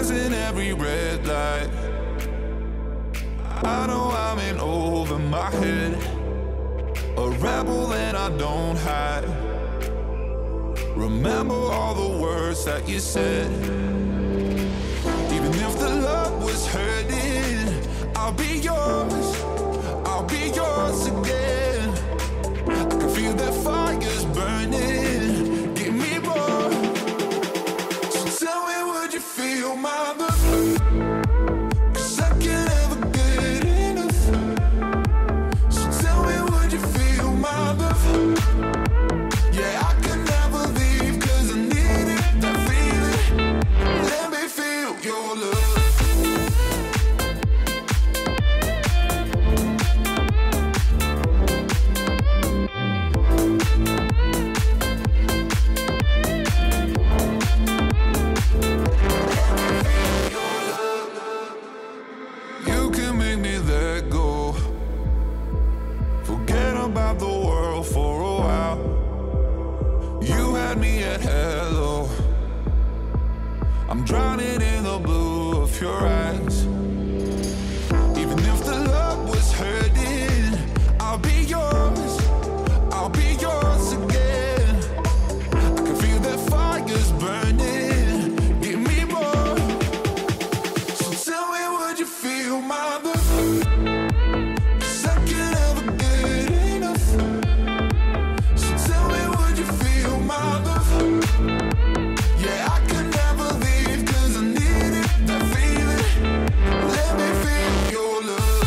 passing every red light. I know I'm in over my head, a rebel and I don't hide. Remember all the words that you said. Even if the love was hurting, I'll be yours, I'll be yours again. I can feel that fire's burning, give me more. So tell me, would you feel my love? 'Cause I can't ever get enough. So tell me, would you feel my love? Yeah, I can never leave 'cause I need it, that feeling. Let me feel your love. You can make me let go, forget about the world for a while. You had me at hello, I'm drowning in the blue of your eyes. Even if the love was hurting, I'll be yours, I'll be yours again. I can feel that fire's burning, give me more. So tell me, would you feel my love? 'Cause I can't ever get enough. So tell me, would you feel my love? Yeah, I can never leave 'cause I need it, that feeling. Let me feel your love.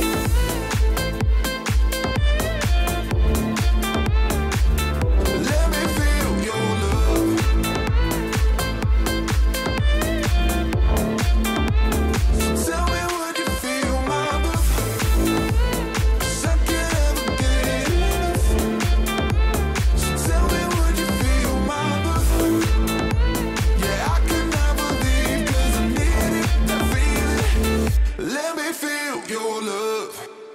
Let me feel your love. So tell me, would you feel my love? 'Cause I can't ever get enough. So tell me, would you feel my love? Yeah, I can never leave 'cause I need it, that feeling. Let me feel your love.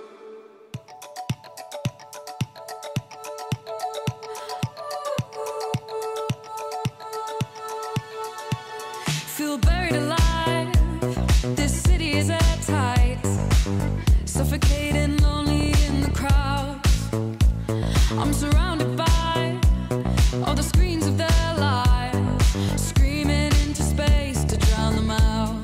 Feel buried alive. This city is airtight, suffocating, lonely in the crowd. I'm surrounded by all the screens of their lives, screaming into space to drown them out.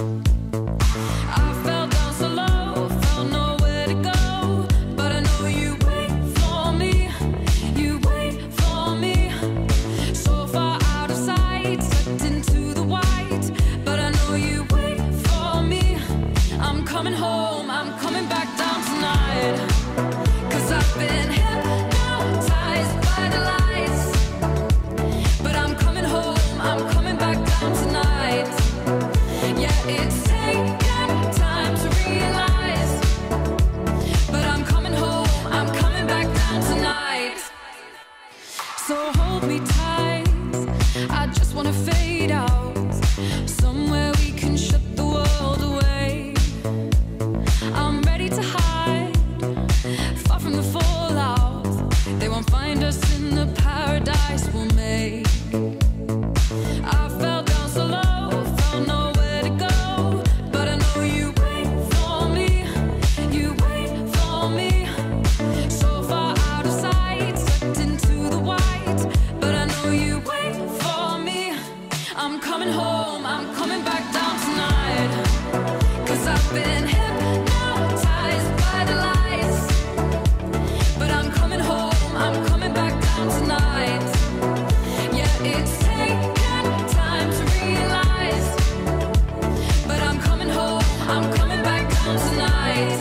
I fell down so low, felt nowhere to go, but I know you wait for me, you wait for me. So far out of sight, sucked into the white, but I know you wait for me. I'm coming home, I'm coming back down tonight, 'cause I've been hypnotized by the lights. But I'm coming home, I'm coming back down tonight. Yeah, it's taken time to realize, but I'm coming home, I'm coming back down tonight. So hold me tight, I just wanna fade out, somewhere we can shut the world away. I'm ready to hide, far from the fallout. They won't find us in the paradise we'll make. I fell down so low, found nowhere to go, but I know you wait for me, you wait for me. So far out of sight, sucked into the white, but I know you wait for me. I'm coming home, I'm coming back down tonight, 'cause I've been hypnotized by the lights. But I'm coming home, I'm coming back down tonight. Yeah, it's taken time to realize, but I'm coming home, I'm coming back down tonight.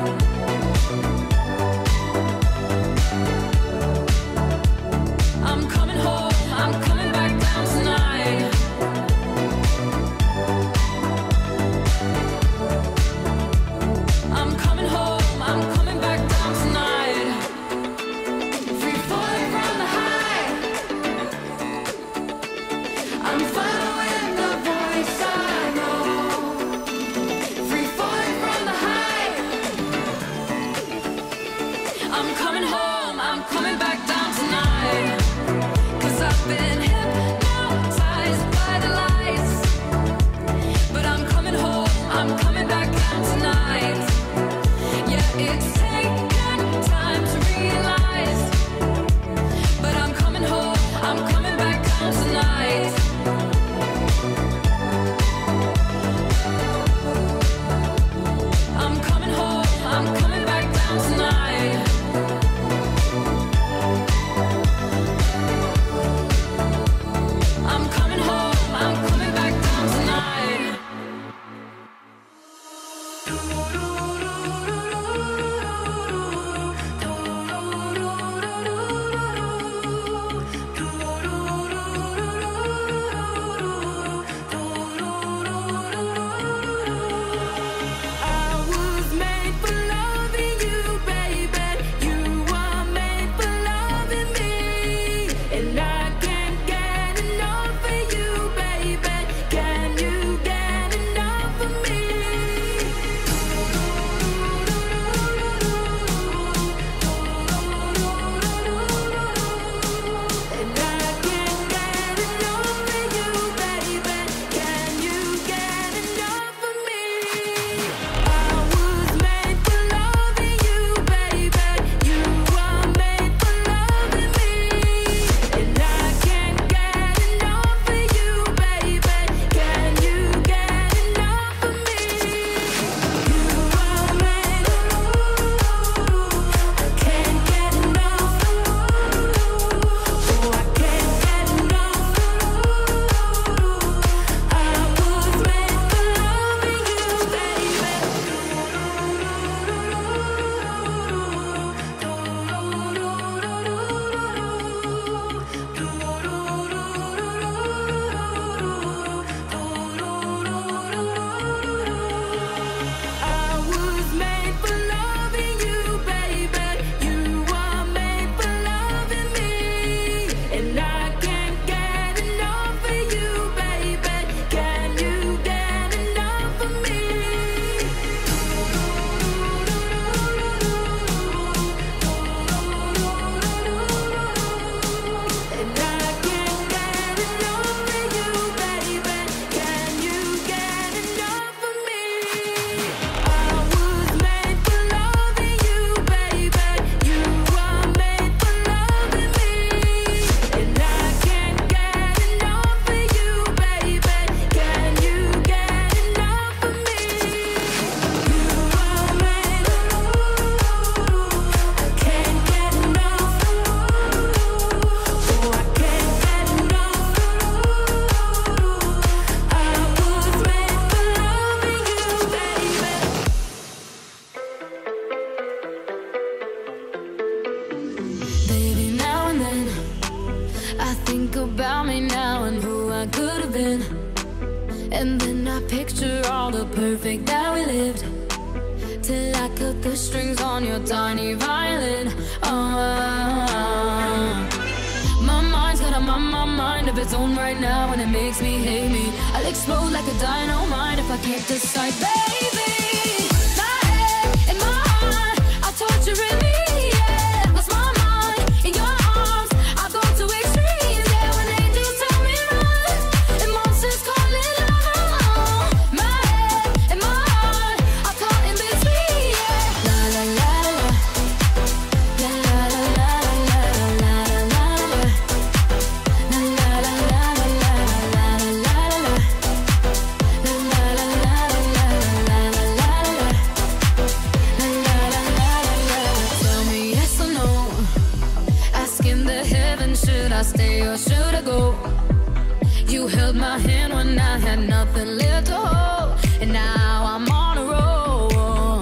I'm coming home, I'm coming back down tonight. I'm coming home, I'm coming back down tonight. Free falling from the high, I'm following the voice I know. Free falling from the high, I'm coming home, I'm coming back down tonight, 'cause I've been hypnotized by the lights. But think about me now and who I could have been. And then I picture all the perfect that we lived, till I cut the strings on your tiny violin. My mind's got a mind of its own right now, and it makes me hate me. I'll explode like a dynamite if I can't decide, baby. My head and my heart are torturing me, yeah. Lost my mind in your arms, I go to extremes, yeah. When angels tell me run and monsters calling love. My head and my heart are caught in between, yeah. La la la la, la la la la la la la la, la la la la la la la la, la la la la la la la. Tell me yes or no, asking the heavens, should I stay or should I go? You held my hand when I had nothing left to hold, and now I'm on a roll.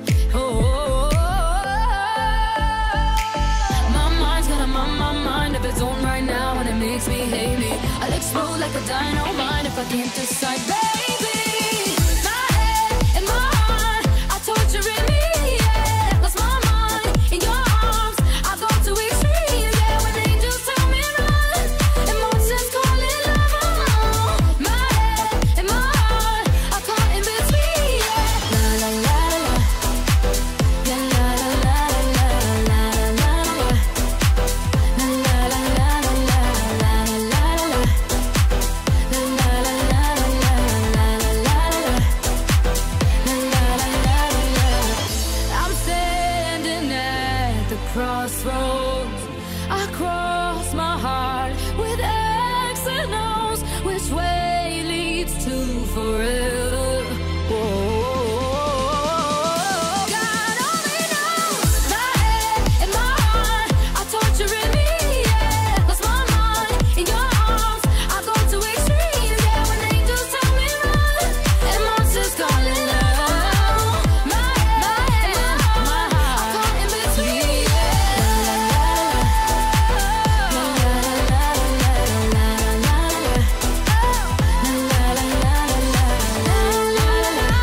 My mind's got a mind of its own right now, and it makes me hate me. I'll explode like a dynamite if I can't decide, baby. My head and my heart are torturing me, yeah. Lost my mind in your arms, I go to extremes, yeah. When angels tell me run and monsters calling love. My head and my heart are caught in between, yeah. La la la la, la la la la la la la, la la la la la la la la, la la la la. I'm standing at the crossroads. I cross my heart with X and O's. Which way leads to forever? God only knows. My head and my heart are torturing me, yeah. Lost my mind in your arms, I go to extremes, yeah. When angels tell me run and monsters calling love. My head and my heart are caught in between, yeah. La la la la la la la la, la la la la la la la la.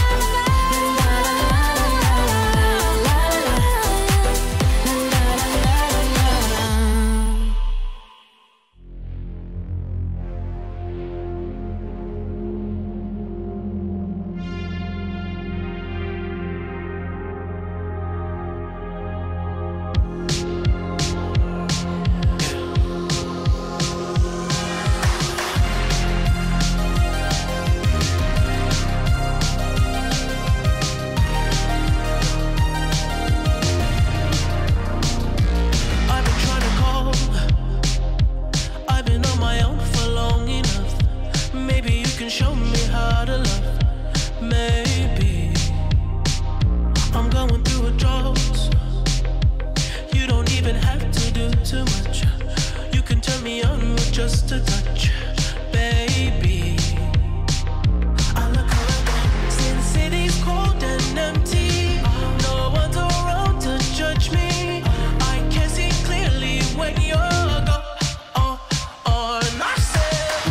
I've been trying to call. I've been on my own for long enough. Maybe you can show me how to love. Maybe I'm going through a drought. You don't even have to do too much. You can turn me on with just a touch, baby. I look around, see the city's cold and empty. No one's around to judge me. I can see clearly when you're gone. And I said,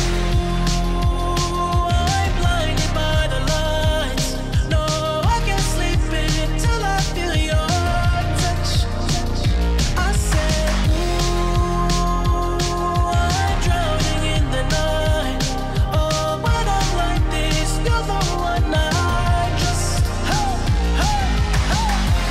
ooh, I'm blinded by the lights. No, I can't sleep until I feel your touch. I said, ooh, I'm drowning in the night. Oh, when I'm like this, you're the one I just, hey, hey, hey.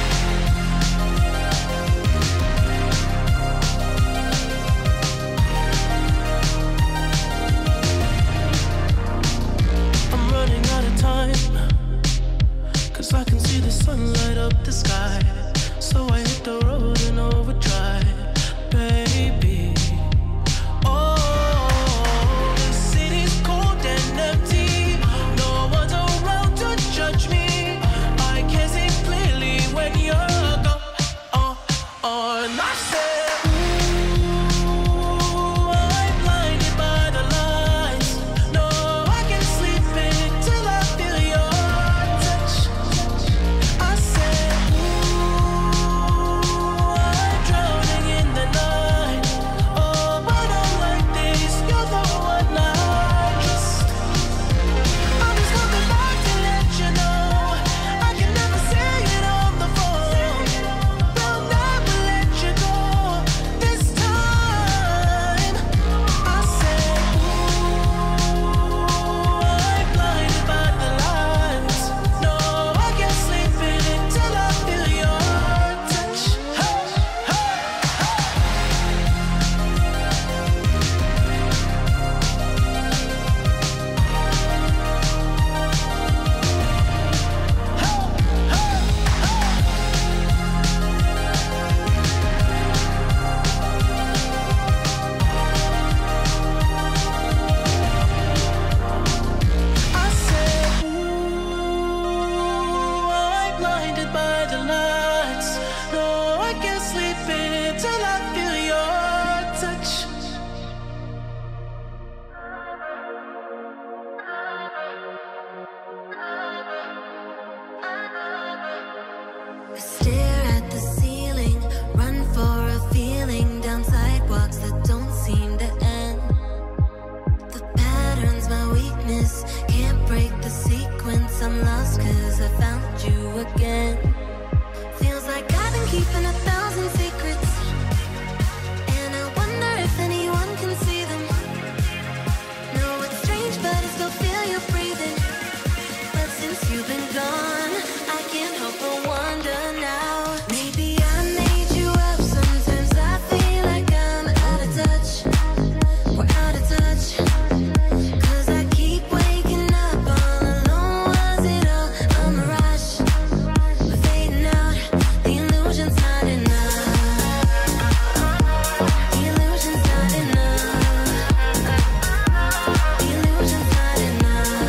I'm running out of time, 'cause I can see the sun light up the sky. So I hit the road in overdrive, baby. Oh, the city's cold and empty. No one's around to judge me. I can see clearly when you're gone. And I said, ooh, I'm blinded by the lights. No, I can't sleep until I feel your touch. I said, ooh, I'm drowning in the night. Oh, when I'm sleeping till I feel your touch. I stare at the ceiling, run for a feeling down sidewalks that don't seem to end. The pattern's my weakness, can't break the sequence. I'm lost 'cause I found you again. Feels like I've been keeping 1,000 secrets, and I wonder if anyone can see them. No, it's strange, but I still feel you breathing. But since you've been gone, I can't help but wonder now. Maybe I made you up. Sometimes I feel like I'm out of touch. We're out of touch. 'Cause I keep waking up all alone. Was it all a mirage? We're fading out. The illusion's not enough. The illusion's not enough. The illusion's not enough.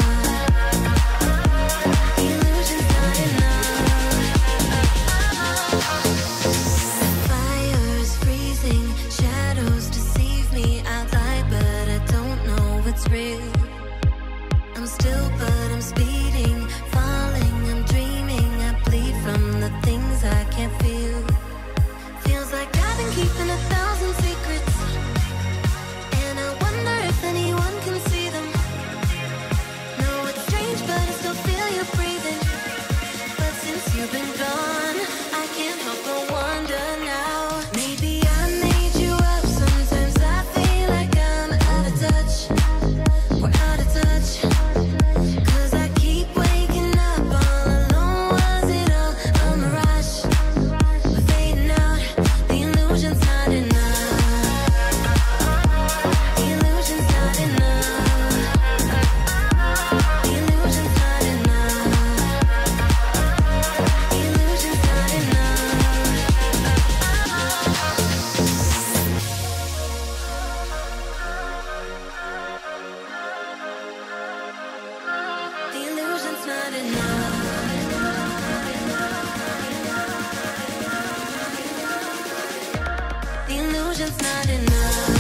The illusion's not enough. Fire's freezing, shadows deceive me. I lie, but I don't know what's real. I'm still, but I'm speeding, falling, I'm dreaming. I bleed from the things I can't feel. Feels like I've been keeping 1,000 secrets, and I wonder if anyone can see them. No, it's strange, but I still feel you breathing. But since you've been gone, I can't help but wonder now. Maybe I made you up. Sometimes I feel like I'm out of touch. We're out of touch. 'Cause I keep waking up all alone. Was it all a mirage? We're fading out. The illusion's not enough. The illusion's not enough. The illusion's not enough. The illusion's not enough. The illusion's not enough. The illusion's not enough.